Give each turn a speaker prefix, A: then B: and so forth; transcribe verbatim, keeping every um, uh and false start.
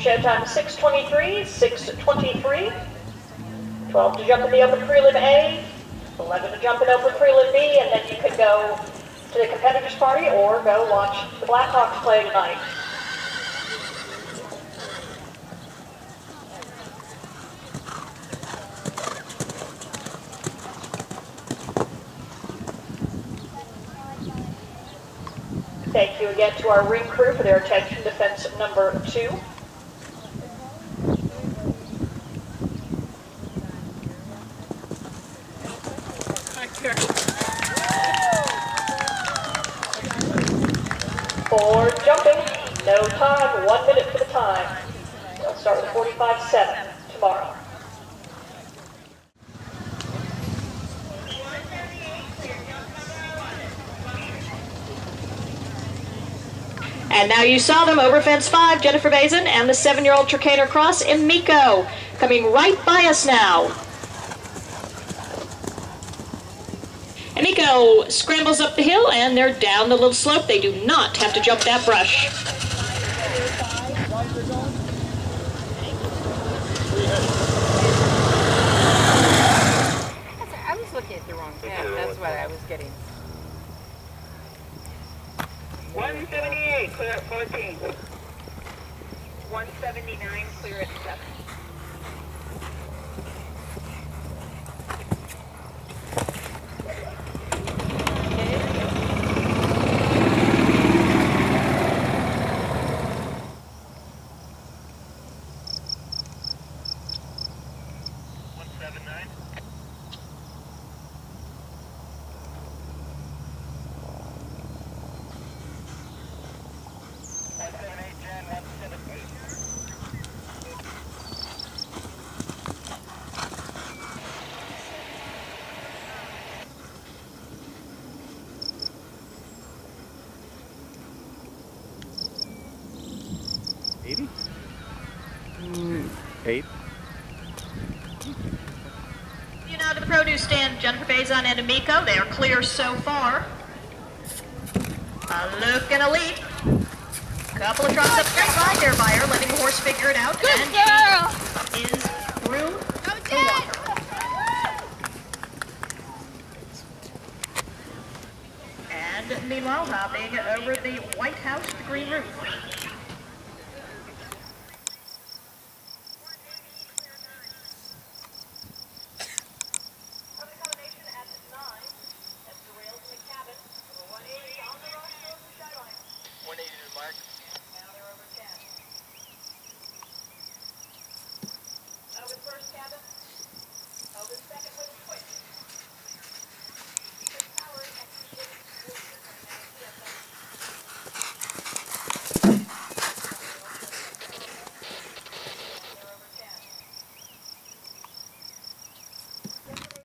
A: Showtime six twenty-three, six twenty-three. twelve to jump in the open prelim A, eleven to jump in open prelim B, and then you can go to the competitors party or go watch the Blackhawks play tonight. Thank you again to our ring crew for their attention. Defense number two. For jumping, no time, one minute for the time. They'll start with forty-five seven tomorrow. And now you saw them over fence five, Jennifer Bazin and the seven-year-old Tricator Cross, Emiko, coming right by us now. Emiko scrambles up the hill and they're down the little slope. They do not have to jump that brush.
B: I was looking at the wrong tab. That's what I was getting.
C: one seventy-eight, clear at fourteen.
B: one seventy-nine, clear at seven.
C: one seven nine.
D: eighty? Mm, eight.
A: You know, to the produce stand, Jennifer Bazin and Emiko, they are clear so far. A look and a leap. Couple of trucks up the side there by her, letting the horse figure it out.
E: Good
A: and
E: girl!
A: she is through the water. And meanwhile, hopping over the White House, the green roof.